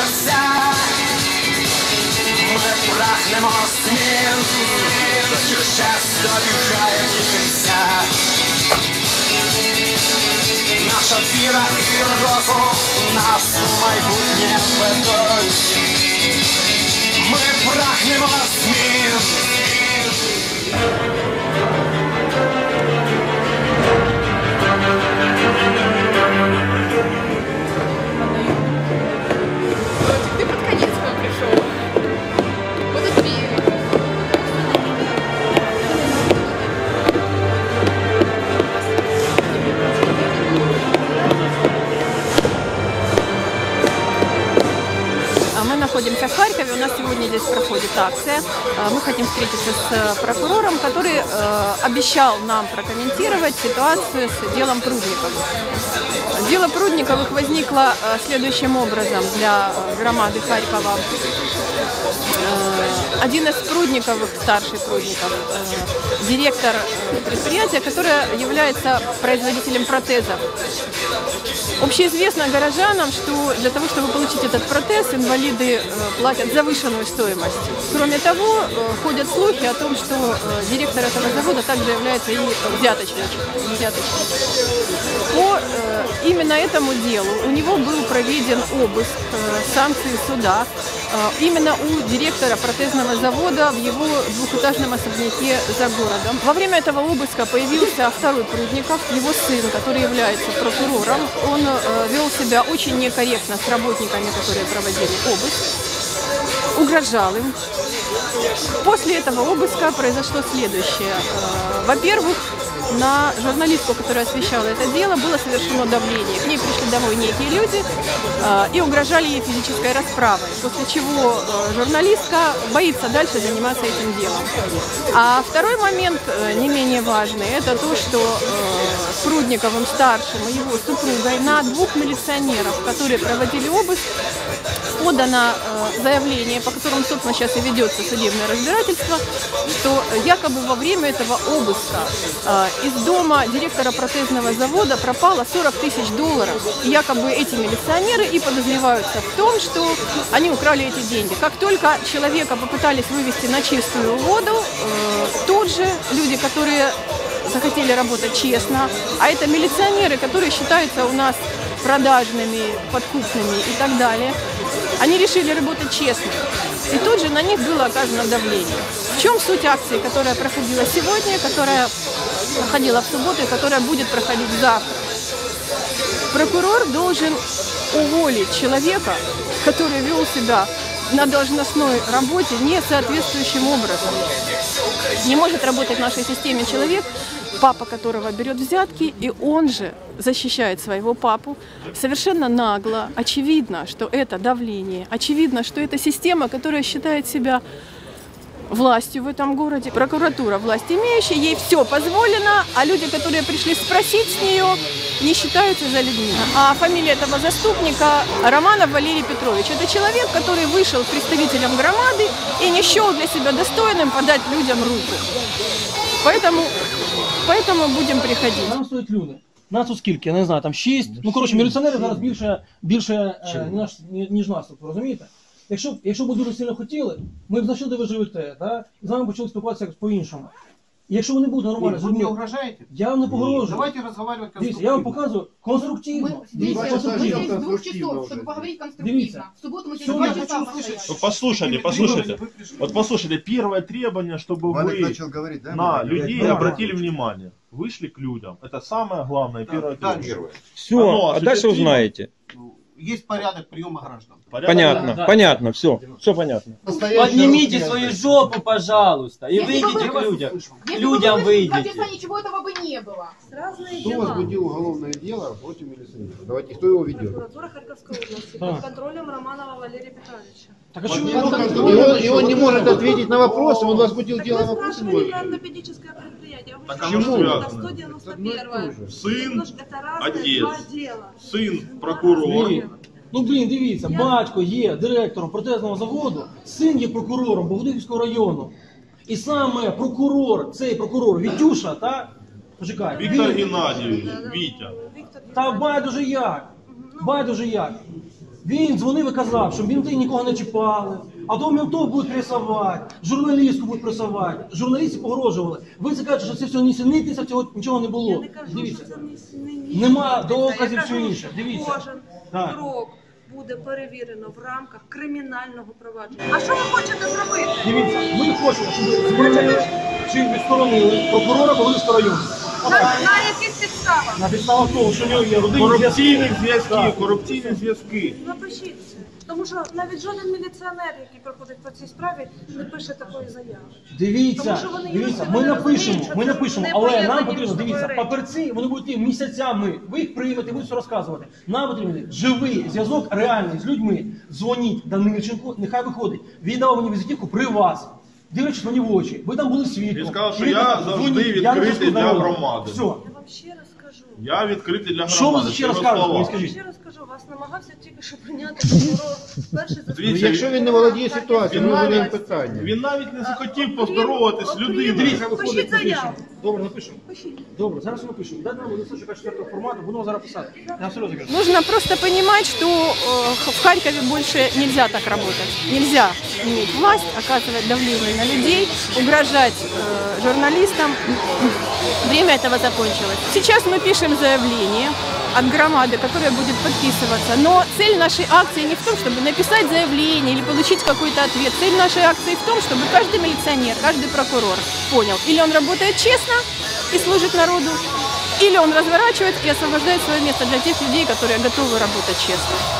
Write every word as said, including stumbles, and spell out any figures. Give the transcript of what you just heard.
вся. Мы прагнемо змін, їх час добігає кінця. Наша віра і розум нас у майбутнє ведуть. Ми прагнемо змін. Ты под конец к нам пришел. Вот и двери. Мы находимся в Харькове, у нас сегодня здесь проходит акция. Мы хотим встретиться с прокурором, который обещал нам прокомментировать ситуацию с делом Прудниковых. Дело Прудниковых возникло следующим образом для громады Харькова. Один из Прудниковых, старший Прудников, директор предприятия, которое является производителем протезов. Общеизвестно горожанам, что для того, чтобы получить этот протез, инвалиды платят завышенную стоимость. Кроме того, ходят слухи о том, что директор этого завода также является и взяточником. По именно этому делу у него был проведен обыск, санкции суда, именно у директора протезного завода в его двухэтажном особняке за городом. Во время этого обыска появился второй Прудников, его сын, который является прокурором. Он вел себя очень некорректно с работниками, которые проводили обыск, угрожал им. После этого обыска произошло следующее. Во-первых, на журналистку, которая освещала это дело, было совершено давление. К ней пришли домой некие люди э, и угрожали ей физической расправой, после чего э, журналистка боится дальше заниматься этим делом. А второй момент, э, не менее важный, это то, что э, с Прудниковым старшим и его супругой на двух милиционеров, которые проводили обыск, подано э, заявление, по которому, собственно, сейчас и ведется судебное разбирательство, что якобы во время этого обыска э, из дома директора протезного завода пропало сорок тысяч долларов. И якобы эти милиционеры и подозреваются в том, что они украли эти деньги. Как только человека попытались вывести на чистую воду, э, тут же люди, которые захотели работать честно, а это милиционеры, которые считаются у нас продажными, подкупными и так далее, они решили работать честно. И тут же на них было оказано давление. В чем суть акции, которая проходила сегодня, которая проходила в субботу и которая будет проходить завтра? Прокурор должен уволить человека, который вел себя на должностной работе несоответствующим образом. Не может работать в нашей системе человек, папа которого берет взятки, и он же защищает своего папу. Совершенно нагло, очевидно, что это давление, очевидно, что это система, которая считает себя властью в этом городе. Прокуратура власть имеющая, ей все позволено, а люди, которые пришли спросить с нее, не считаются за людьми. А фамилия этого заступника Романов Валерий Петрович. Это человек, который вышел представителем громады и не счел для себя достойным подать людям руку. Поэтому, поэтому будем приходить. Нам стоять люди. Нас у скільки, я не знаю, там шість. Ну, коротше, міліціонери зараз більше, більше е, ніж, ніж нас, розумієте? Якщо, якщо б дуже сильно хотіли, ми б знайшли, де ви живете, та? І з вами почали спілкуватися якось по-іншому. І якщо вони будуть нормально Вы мне угрожаете? я вам не погрожую. Давайте разговаривать Дивіться, я вам показую конструктивно. Мы здесь конструктивно. с двух часов, чтобы поговорить конструктивно. Дивіться. В субботу мы Всё, здесь два я часа хочу постояли. услышать. Ну, послушайте, послушайте. Вот послушайте, первое требование, чтобы Валик вы начал говорить, да? на Валик? людей Да. обратили внимание. Вышли к людям. Это самое главное, первое Да, требование. Все, Оно а дальше осуществимо? узнаете. Есть порядок приема граждан. Порядок? Понятно, да. понятно, все, все понятно. Поднимите свою жопу, пожалуйста, и Если бы выйдите вы- к людям. Если К бы людям вы вышли в выйдите. протест, ничего этого бы не было. Кто возбудил уголовное дело против милиционера? Давайте, кто его ведет? Прокуратура Харьковской области Да. под контролем Романова Валерия Петровича. Так а что вы И он, и он не может ответить на вопросы, он возбудил Так дело вы на вопросы. спрашивали про ортопедическое предприятие. Вы Так говорите, оно что связано. это сто девяносто первое. Сын, Это разные отец. два дела. Сын, прокурор. Блін. Ну, блін, дивіться, батько є директором протезного заводу, син є прокурором Богодухівського району. І саме прокурор, цей прокурор Вітюша, та, почекай, Виктор він- Геннадьевич, Витя. Виктор Та байдуже як, байдуже як. Він дзвонив і казав, що мінти нікого не чіпали, а то ментов будуть пресувати, журналістку будуть пресувати, журналісти погрожували. Ви це кажете, що це все нісенітниця, цього нічого не Я було. не кажу, Дивіться. що це не, не, Нема не доказів, Я все кажу, інше. Дивіться. Кожен Так. крок буде перевірено в рамках кримінального провадження. А що ви хочете зробити? Дивіться, ми хочемо, щоб звільнили чи відсторонили прокурора Павлівського району. На, на яких підставах? На підставах того, що в нього є родинні Корупційні зв'язки, Так. корупційні зв'язки. Напишіть це. Тому що навіть жоден міліціонер, який проходить по цій справі, не пише такої заяви. Дивіться, Тому що вони дивіться, юристи, ми вони напишемо, розуміють, що ми це напишемо, не але нам поєднані потрібно, між собою дивіться, речі. папірці, вони будуть йти місяцями, ви їх приймете, будете все розказувати. Нам потрібен живий зв'язок реальний з людьми. Дзвоніть Данильченку, нехай виходить. Він дав мені візитівку при вас. Дивлячись мені в очі, ви там були свідком. Він сказав, що І він я казав, завжди «Дзвоніть, я на відкритий зв'язку з для народом». громади. Все. Я вам ще раз кажу. Я відкритий для Що громади. ви ще це розкажете? його Мені слова. скажіть. Ще раз кажу, вас намагався тільки що прийняти прокурор. Перший Ну, заступник. якщо він не володіє ситуацією, ми Він задаємо навіть- питання. Він навіть не захотів поздороватись з Окрім- людиною. Дивіться, Пишіть виходить, заяву. напишемо. Добре, напишемо. Пишіть. Добре, зараз напишемо. Дайте нам листочок четвертого формату, будемо зараз писати. Я серйозно кажу. Нужно просто понимать, что э, в Харькове больше нельзя так работать. Нельзя иметь власть, оказывать давление на людей, угрожать э, журналистам. Время этого закончилось. Сейчас мы пишем заявление от громады, которое будет подписываться. Но цель нашей акции не в том, чтобы написать заявление или получить какой-то ответ. Цель нашей акции в том, чтобы каждый милиционер, каждый прокурор понял, или он работает честно и служит народу, или он разворачивает и освобождает свое место для тех людей, которые готовы работать честно.